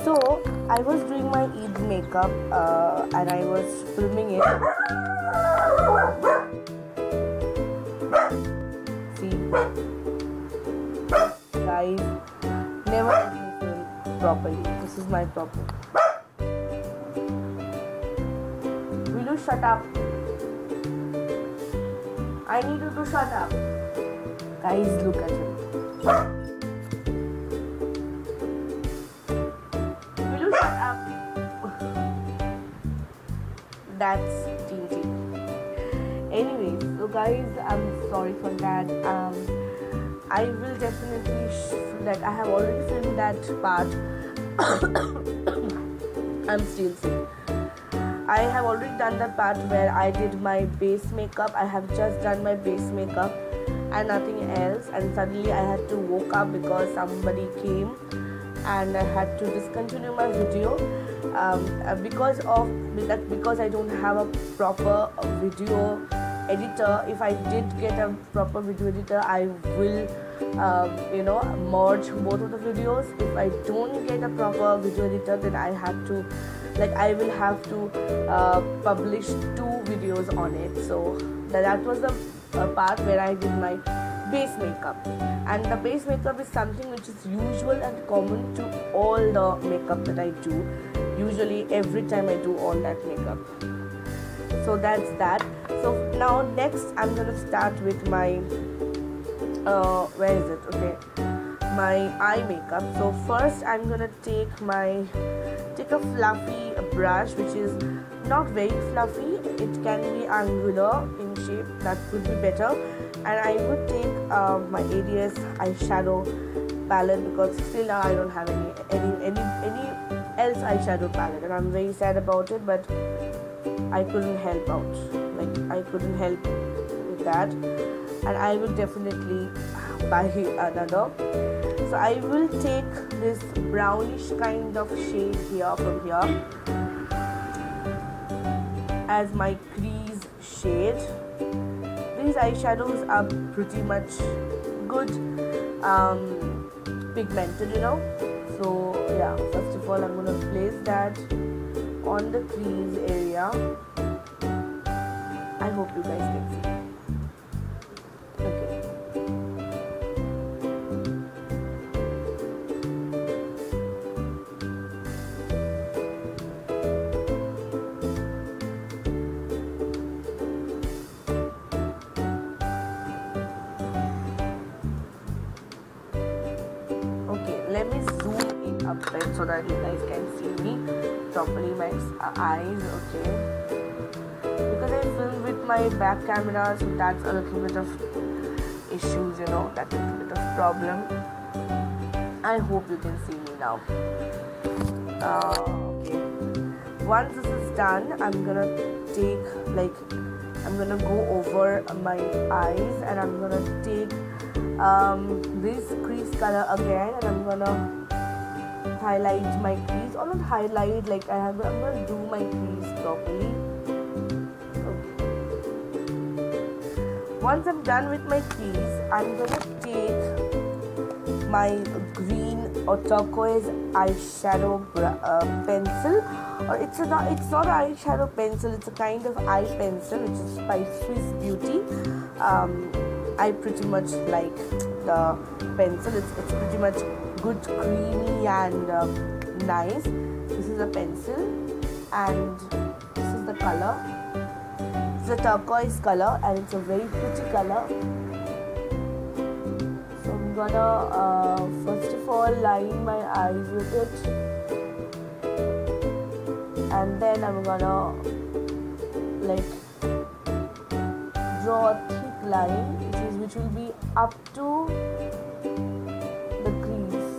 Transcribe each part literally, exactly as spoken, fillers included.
So I was doing my Eid makeup uh, and I was filming it. See, guys, never let me film properly. This is my problem. Will you shut up? I need you to shut up. Guys, look at him. Will you shut up? That's Tintin. Anyways, so guys, I'm sorry for that. Um, I will definitely sh- that I have already filmed that part. I'm still sick. I have already done that part where I did my base makeup. I have just done my base makeup and nothing else, and suddenly I had to woke up because somebody came and I had to discontinue my video um, uh, because of that because I don't have a proper video editor. If I did get a proper video editor, I will um, you know merge both of the videos. If I don't get a proper video editor, then I have to like I will have to uh, publish two videos on it. So that, that was the uh, part where I did my base makeup, and the base makeup is something which is usual and common to all the makeup that I do usually every time I do all that makeup. So that's that. So now next I'm gonna start with my uh, where is it okay my eye makeup. So first I'm gonna take my take a fluffy brush, which is not very fluffy, it can be angular in shape, that would be better. And I would take uh, my A D S eyeshadow palette, because still now I don't have any any any any else eyeshadow palette, and I'm very sad about it, but I couldn't help out. Like I couldn't help with that, and I will definitely buy another. So I will take this brownish kind of shade here from here as my crease shade. These eyeshadows are pretty much good um, pigmented, you know. So yeah, first of all I'm going to place that on the crease area. I hope you guys can see. Okay. Let me zoom in a bit so that you guys can see me properly, my eyes, okay? Because I film with my back camera, so that's a little bit of issues, you know, that's a little bit of problem. I hope you can see me now. Uh, okay. Once this is done, I'm gonna take, like, I'm gonna go over my eyes, and I'm gonna take Um, this crease color again, and I'm gonna highlight my crease, or not highlight, like I have, I'm gonna do my crease properly. Okay. Once I'm done with my crease, I'm gonna take my green or turquoise eyeshadow uh, pencil, or it's a not, it's not an eyeshadow pencil, it's a kind of eye pencil which is by Swiss Beauty. Um, I pretty much like the pencil. It's, it's pretty much good, creamy, and uh, nice. This is a pencil, and this is the color. It's a turquoise color, and it's a very pretty color. So I'm gonna uh, first of all line my eyes with it, and then I'm gonna like draw a thick line, which will be up to the crease.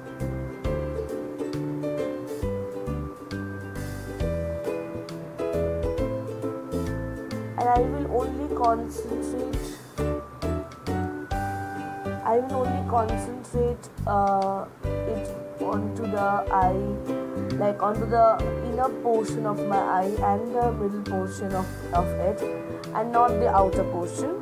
And I will only concentrate I will only concentrate uh, it onto the eye, like onto the inner portion of my eye and the middle portion of, of it, and not the outer portion.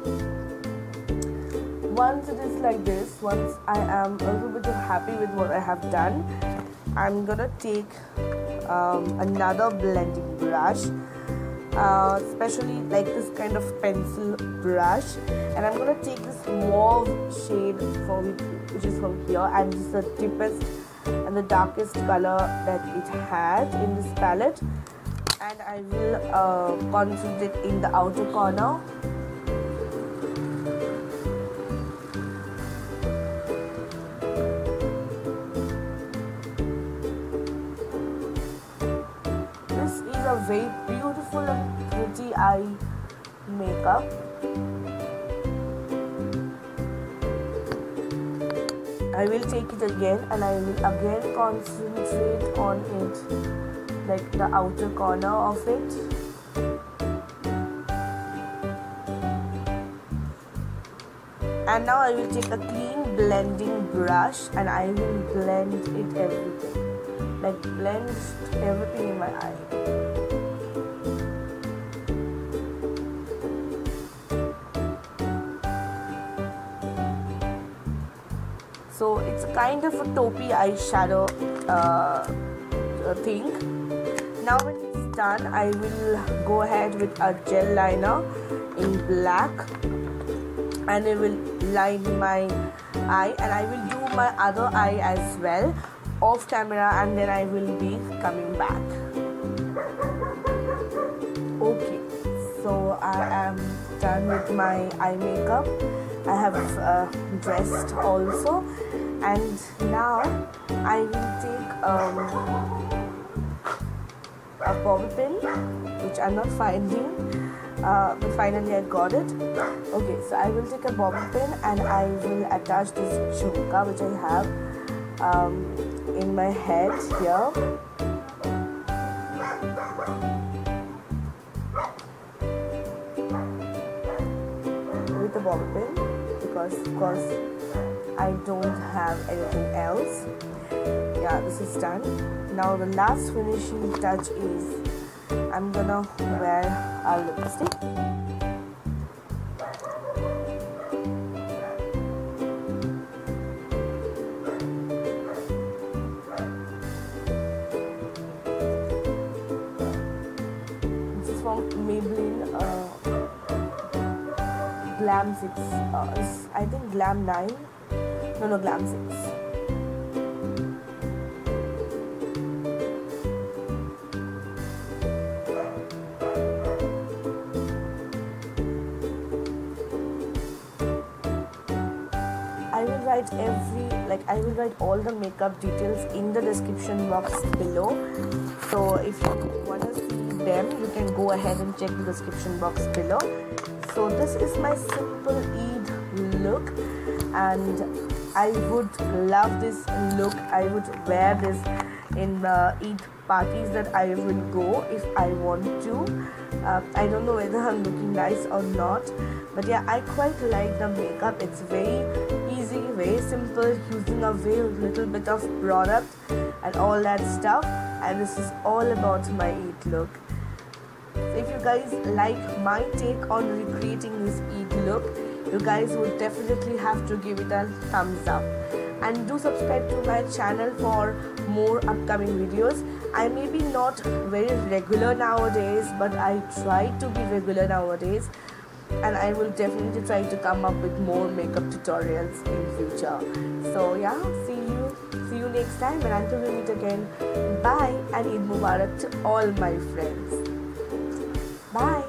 Once it is like this, once I am a little bit happy with what I have done, I'm gonna take um, another blending brush, uh, especially like this kind of pencil brush, and I'm gonna take this mauve shade from which is from here, and this is the deepest and the darkest color that it had in this palette, and I will uh, concentrate in the outer corner. This is a very beautiful and pretty eye makeup. I will take it again and I will again concentrate on it, like the outer corner of it. And now I will take a clean blending brush and I will blend it everything, like blend everything in my eye. So it's a kind of a taupey eyeshadow uh, thing. Now when it's done, I will go ahead with a gel liner in black and I will line my eye, and I will do my other eye as well off camera, and then I will be coming back. Okay, so I am done with my eye makeup. I have uh, dressed also, and now I will take um, a bobby pin, which I'm not finding, uh, but finally I got it. Okay, so I will take a bobby pin and I will attach this jhumka which I have um, in my head here. With a bobby pin, because of course I don't have anything else. Yeah, this is done. Now the last finishing touch is I'm gonna wear a lipstick. This is from Maybelline uh, Glam six, uh, I think Glam nine, no no Glam six. I will write every, like I will write all the makeup details in the description box below. So if you want to see them, you can go ahead and check the description box below. So this is my simple Eid look, and I would love this look. I would wear this in the Eid parties that I will go if I want to. Uh, I don't know whether I'm looking nice or not, but yeah, I quite like the makeup. It's very easy, very simple, using a very little bit of product and all that stuff, and this is all about my Eid look. So if you guys like my take on recreating this Eid look, you guys would definitely have to give it a thumbs up, and do subscribe to my channel for more upcoming videos. I may be not very regular nowadays, but I try to be regular nowadays, and I will definitely try to come up with more makeup tutorials in future. So yeah, see you see you next time, and until we meet again, bye, and Eid Mubarak to all my friends. Bye.